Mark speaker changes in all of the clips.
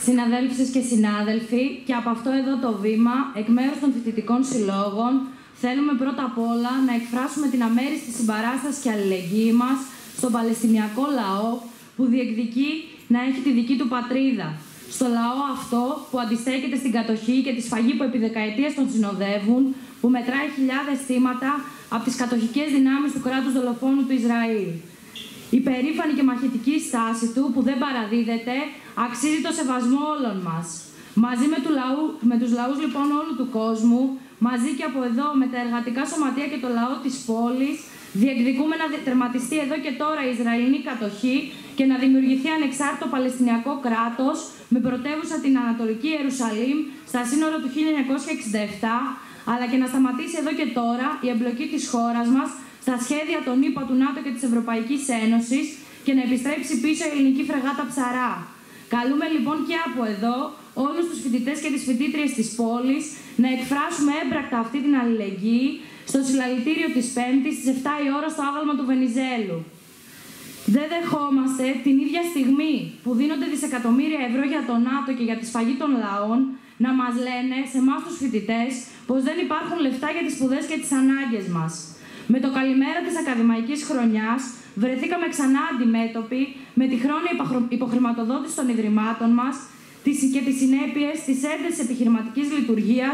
Speaker 1: Συναδέλφισες και συνάδελφοι, και από αυτό εδώ το βήμα, εκ μέρους των φοιτητικών συλλόγων, θέλουμε πρώτα απ' όλα να εκφράσουμε την αμέριστη συμπαράσταση και αλληλεγγύη μας στον Παλαιστινιακό λαό που διεκδικεί να έχει τη δική του πατρίδα. Στο λαό αυτό που αντιστέκεται στην κατοχή και τη σφαγή που επί δεκαετίες τον συνοδεύουν, που μετράει χιλιάδες θύματα από τις κατοχικές δυνάμεις του κράτους δολοφόνου του Ισραήλ. Η περήφανη και μαχητική στάση του, που δεν παραδίδεται, αξίζει το σεβασμό όλων μας. Μαζί με τους λαούς λοιπόν όλου του κόσμου, μαζί και από εδώ με τα εργατικά σωματεία και το λαό της πόλης, διεκδικούμε να τερματιστεί εδώ και τώρα η Ισραηλινή κατοχή και να δημιουργηθεί ανεξάρτητο Παλαιστινιακό κράτος με πρωτεύουσα την Ανατολική Ιερουσαλήμ στα σύνορα του 1967, αλλά και να σταματήσει εδώ και τώρα η εμπλοκή της χώρας μας στα σχέδια των ΗΠΑ, του ΝΑΤΟ και της Ευρωπαϊκής Ένωσης και να επιστρέψει πίσω η ελληνική φρεγάτα Ψαρά. Καλούμε λοιπόν και από εδώ όλους τους φοιτητές και τις φοιτήτριες της πόλης να εκφράσουμε έμπρακτα αυτή την αλληλεγγύη στο συλλαλητήριο της Πέμπτης στις 7 η ώρα στο άγαλμα του Βενιζέλου. Δεν δεχόμαστε την ίδια στιγμή που δίνονται δισεκατομμύρια ευρώ για το ΝΑΤΟ και για τη σφαγή των λαών να μας λένε σε εμάς τους φοιτητές πως δεν υπάρχουν λεφτά για τις σπουδές και τις ανάγκες μας. Με το καλημέρα της ακαδημαϊκής χρονιάς βρεθήκαμε ξανά αντιμέτωποι με τη χρόνια υποχρηματοδότηση των ιδρυμάτων μας και τις συνέπειες της έντασης επιχειρηματικής λειτουργίας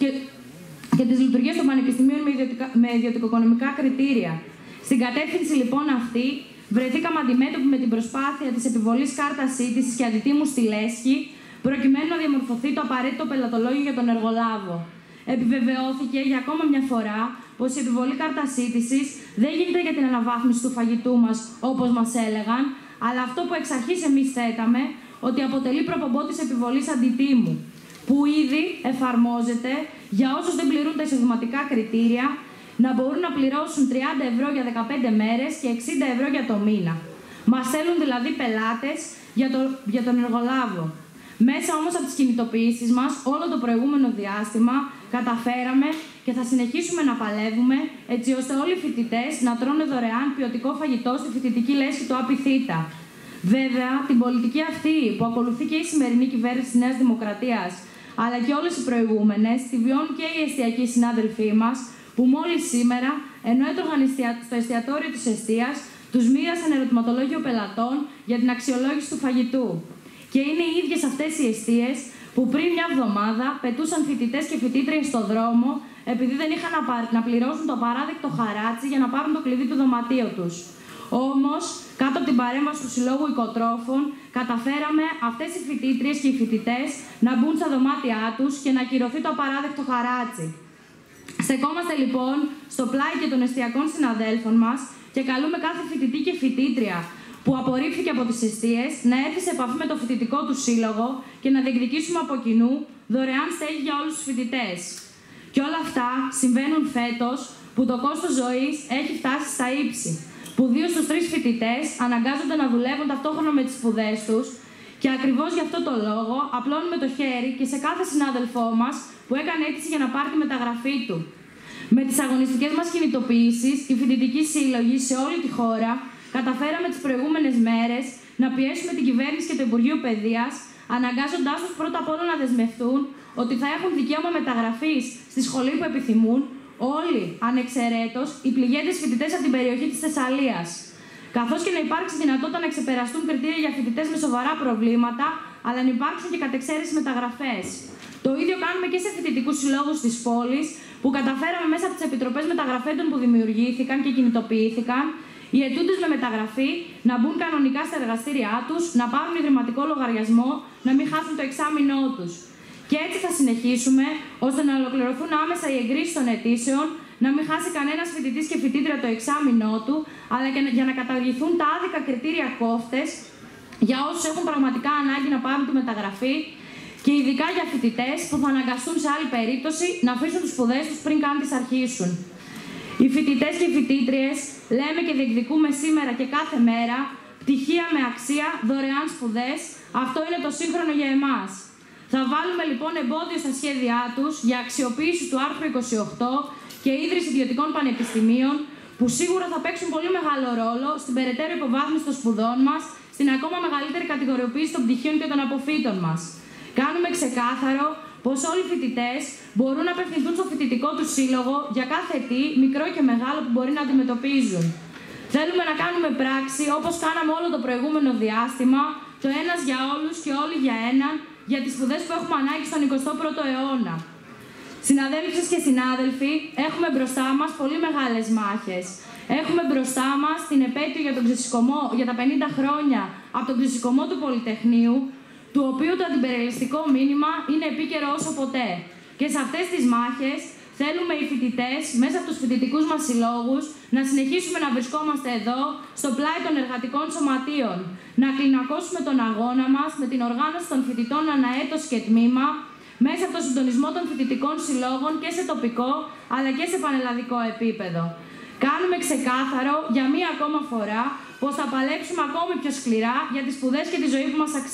Speaker 1: και της λειτουργίας των πανεπιστημίων με ιδιωτικοοικονομικά κριτήρια. Στην κατεύθυνση λοιπόν αυτή, βρεθήκαμε αντιμέτωποι με την προσπάθεια της επιβολής κάρτας σύντησης και αντιτίμου στη λέσχη, προκειμένου να διαμορφωθεί το απαραίτητο πελατολόγιο για τον εργολάβο. Επιβεβαιώθηκε για ακόμα μια φορά πως η επιβολή κάρτας σύντησης δεν γίνεται για την αναβάθμιση του φαγητού μας, όπως μας έλεγαν, αλλά αυτό που εξ αρχής εμείς θέταμε, ότι αποτελεί προπομπό της επιβολής αντιτίμου, που ήδη εφαρμόζεται για όσους δεν πληρούν τα εισοδηματικά κριτήρια, να μπορούν να πληρώσουν 30 ευρώ για 15 μέρες και 60 ευρώ για το μήνα. Μας θέλουν δηλαδή πελάτες για τον εργολάβο. Μέσα όμως από τις κινητοποιήσεις μας, όλο το προηγούμενο διάστημα, καταφέραμε και θα συνεχίσουμε να παλεύουμε έτσι ώστε όλοι οι φοιτητές να τρώνε δωρεάν ποιοτικό φαγητό στη φοιτητική λέσχη του ΑΠΙΘΙΤΑ. Βέβαια, την πολιτική αυτή που ακολουθεί και η σημερινή κυβέρνηση της Νέας Δημοκρατίας, αλλά και όλες οι προηγούμενες, τη βιώνουν και οι εστιακοί συνάδελφοί μας, που μόλις σήμερα, ενώ έτρωγαν στο εστιατόριο της εστίας, τους μοίρασαν ερωτηματολόγιο πελατών για την αξιολόγηση του φαγητού. Και είναι οι ίδιες αυτές οι εστίες που πριν μια εβδομάδα πετούσαν φοιτητές και φοιτήτριες στο δρόμο επειδή δεν είχαν να πληρώσουν το απαράδεκτο χαράτσι για να πάρουν το κλειδί του δωματίου τους. Όμως, κάτω από την παρέμβαση του Συλλόγου Οικοτρόφων, καταφέραμε αυτές οι φοιτήτριες και οι φοιτητές να μπουν στα δωμάτια τους και να ακυρωθεί το απαράδεκτο χαράτσι. Στεκόμαστε λοιπόν στο πλάι και των εστιακών συναδέλφων μας και καλούμε κάθε φοιτητή και φοιτήτρια που απορρίφθηκε από τις εστίες να έρθει σε επαφή με το φοιτητικό του σύλλογο και να διεκδικήσουμε από κοινού δωρεάν στέγη για όλους τους φοιτητές. Και όλα αυτά συμβαίνουν φέτος που το κόστος ζωής έχει φτάσει στα ύψη, που 2 στους 3 φοιτητές αναγκάζονται να δουλεύουν ταυτόχρονα με τις σπουδές τους και ακριβώς γι' αυτό το λόγο απλώνουμε το χέρι και σε κάθε συνάδελφό μας που έκανε αίτηση για να πάρει τη μεταγραφή του. Με τις αγωνιστικές μας κινητοποιήσεις, οι φοιτητικοί σύλλογοι σε όλη τη χώρα καταφέραμε τις προηγούμενες μέρες να πιέσουμε την κυβέρνηση και το Υπουργείο Παιδείας, αναγκάζοντάς τους πρώτα απ' όλα να δεσμευτούν ότι θα έχουν δικαίωμα μεταγραφής στη σχολή που επιθυμούν όλοι, ανεξαιρέτως, οι πληγέντες φοιτητές από την περιοχή της Θεσσαλίας. Καθώς και να υπάρξει δυνατότητα να ξεπεραστούν κριτήρια για φοιτητές με σοβαρά προβλήματα, αλλά να υπάρξουν και κατ' εξαίρεση μεταγραφές. Το ίδιο κάνουμε και σε φοιτητικούς συλλόγους της πόλης, που καταφέραμε μέσα από τις επιτροπές μεταγραφέντων που δημιουργήθηκαν και κινητοποιήθηκαν, οι αιτούντες με μεταγραφή να μπουν κανονικά στα εργαστήριά τους, να πάρουν ιδρυματικό λογαριασμό, να μην χάσουν το εξάμηνό τους. Και έτσι θα συνεχίσουμε, ώστε να ολοκληρωθούν άμεσα οι εγκρίσεις των αιτήσεων, να μην χάσει κανένας φοιτητής και φοιτήτρια το εξάμηνό του, αλλά και για να καταργηθούν τα άδικα κριτήρια κόφτες για όσους έχουν πραγματικά ανάγκη να πάρουν τη μεταγραφή και ειδικά για φοιτητές που θα αναγκαστούν σε άλλη περίπτωση να αφήσουν τις σπουδές τους πριν καν τις αρχίσουν. Οι φοιτητές και οι φοιτήτριες λέμε και διεκδικούμε σήμερα και κάθε μέρα πτυχία με αξία, δωρεάν σπουδές. Αυτό είναι το σύγχρονο για εμάς. Θα βάλουμε λοιπόν εμπόδιο στα σχέδιά τους για αξιοποίηση του άρθρου 28 και ίδρυση ιδιωτικών πανεπιστημίων, που σίγουρα θα παίξουν πολύ μεγάλο ρόλο στην περαιτέρω υποβάθμιση των σπουδών μας στην ακόμα μεγαλύτερη κατηγοριοποίηση των πτυχίων και των αποφύτων μας. Κάνουμε ξεκάθαρο πως όλοι οι φοιτητές μπορούν να απευθυνθούν στο φοιτητικό του σύλλογο για κάθε τι, μικρό και μεγάλο, που μπορεί να αντιμετωπίζουν. Θέλουμε να κάνουμε πράξη όπως κάναμε όλο το προηγούμενο διάστημα, το ένας για όλους και όλοι για έναν, για τις σπουδές που έχουμε ανάγκη στον 21ο αιώνα. Συναδέλφες και συνάδελφοι, έχουμε μπροστά μας πολύ μεγάλες μάχες. Έχουμε μπροστά μας την επέτειο για τα 50 χρόνια από τον ξεσηκωμό του Πολυτεχνείου, του οποίου το αντιπεριαλιστικό μήνυμα είναι επίκαιρο όσο ποτέ. Και σε αυτές τις μάχες θέλουμε οι φοιτητές, μέσα από τους φοιτητικούς μας συλλόγους, να συνεχίσουμε να βρισκόμαστε εδώ, στο πλάι των εργατικών σωματείων, να κλινακώσουμε τον αγώνα μας με την οργάνωση των φοιτητών αναέτος και τμήμα, μέσα από το συντονισμό των φοιτητικών συλλόγων και σε τοπικό, αλλά και σε πανελλαδικό επίπεδο. Κάνουμε ξεκάθαρο για μία ακόμα φορά πως θα παλέψουμε ακόμη πιο σκληρά για τις σπουδές και τη ζωή που μας αξίζει.